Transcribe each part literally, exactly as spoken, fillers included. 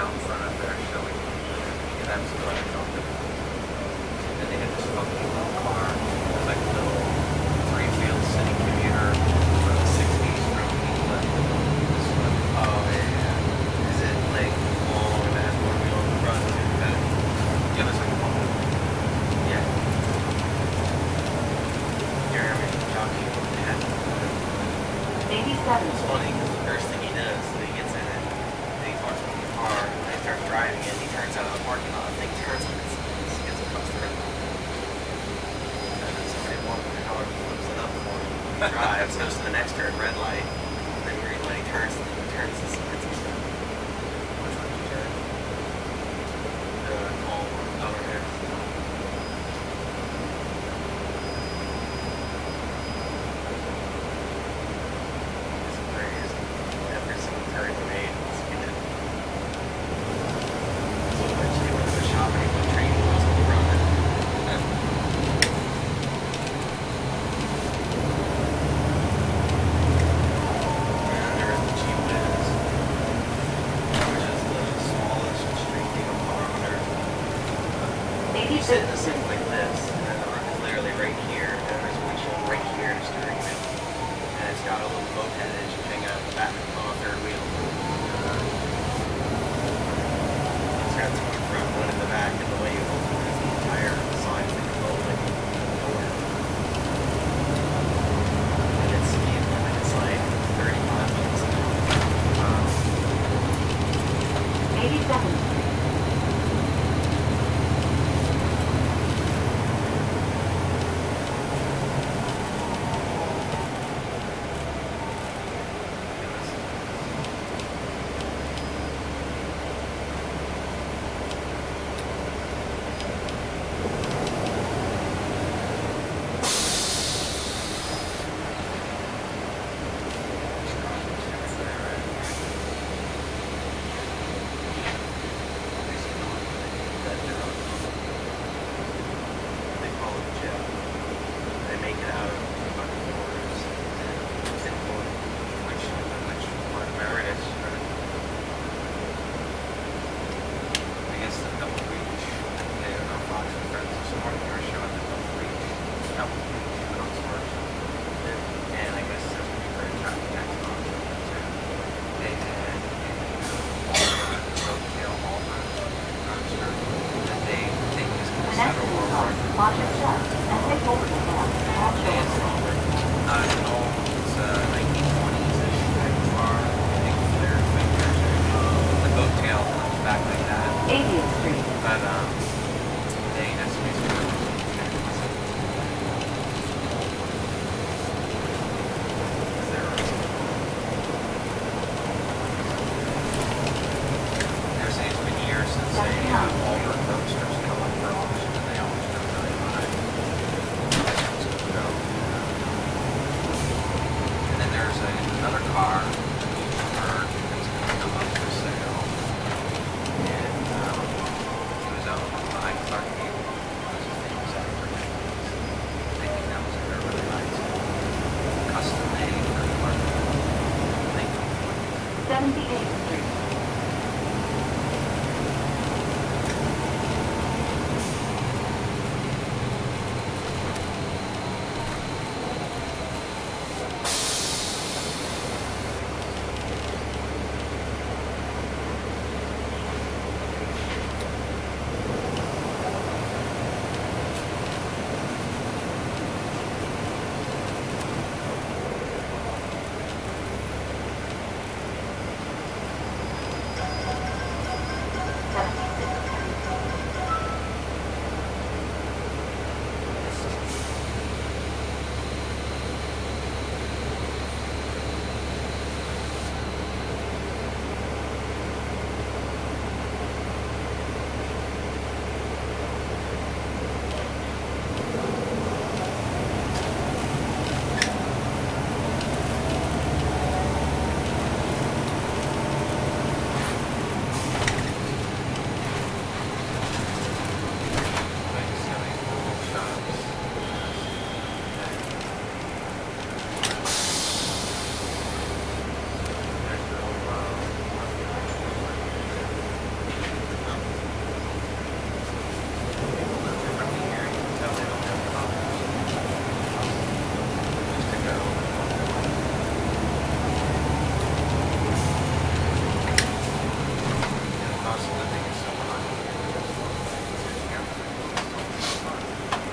out in front of their showing. And that's what I talked about. And they had this funky little car. It was like a little three-wheel city commuter from the sixties from England. Oh, yeah. Is it like long and it has one wheel in the front and two in the back? Yeah, there's like one. Yeah. You remember me talking about that? eighty-seven. It's funny because the first thing he does is he gets in it, and he parks in the car, and he starts driving it, and he turns out of the parking lot, and the thing turns on its side, gets across the red light. And then somebody walks in the car and flips it up for him. He drives, goes to the next turn, red light, and then green light, he turns, and he turns the sides and stuff. Which one did you turn? The tall one over there. Every single turn he made was good. So eventually he went to the shop and he put training wheels on the front end. And there is the G Wiz, which is the smallest street legal car on earth. You sit in a seat like this, and then the roof is literally right here, and there's a windshield right here and a steering wheel. And it's got a little boat head that you hang out the back on the third wheel. It's got two in front, one in the back, and the way you open it is the entire side that you go like the door. And its speed limit is like thirty-five miles an hour. Wow. eighty-seven.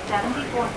seventy-four.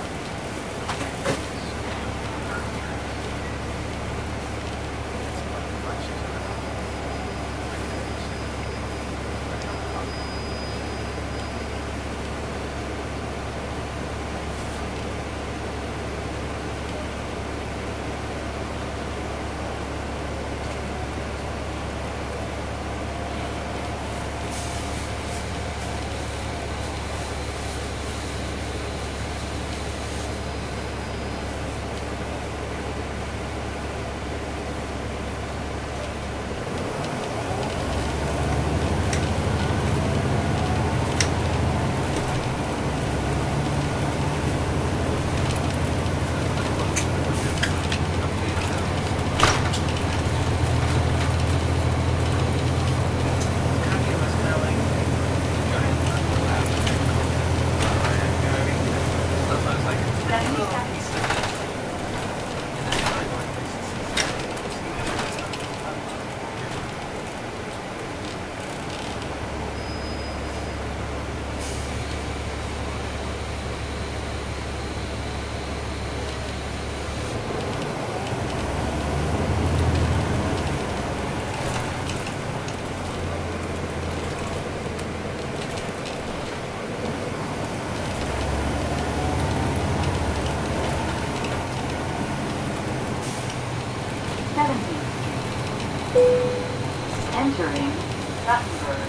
Entering Gothenburg.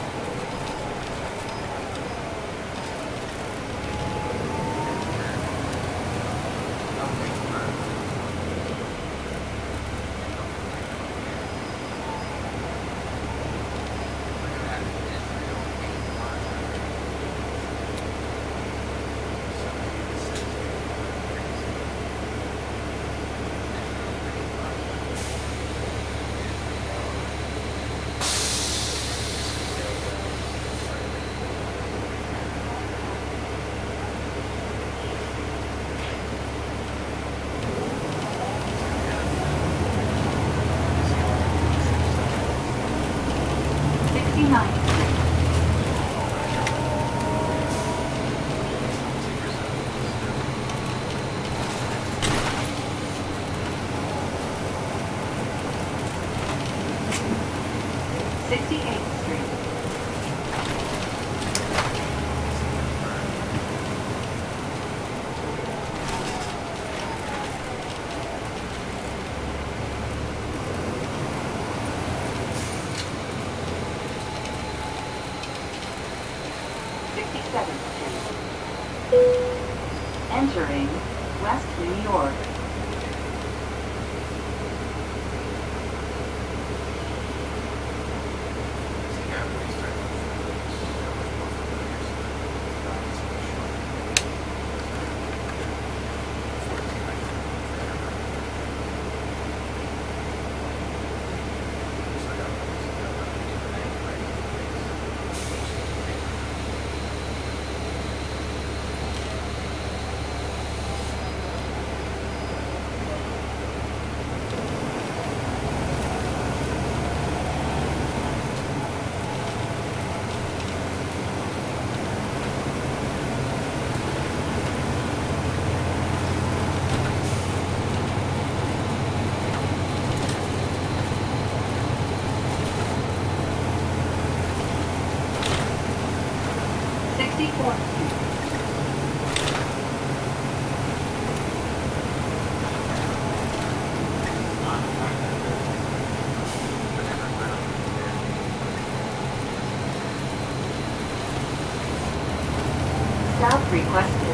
sixty-eighth Street. sixty-seventh Street. Entering West New York. sixty-fourth Street. Stop requested.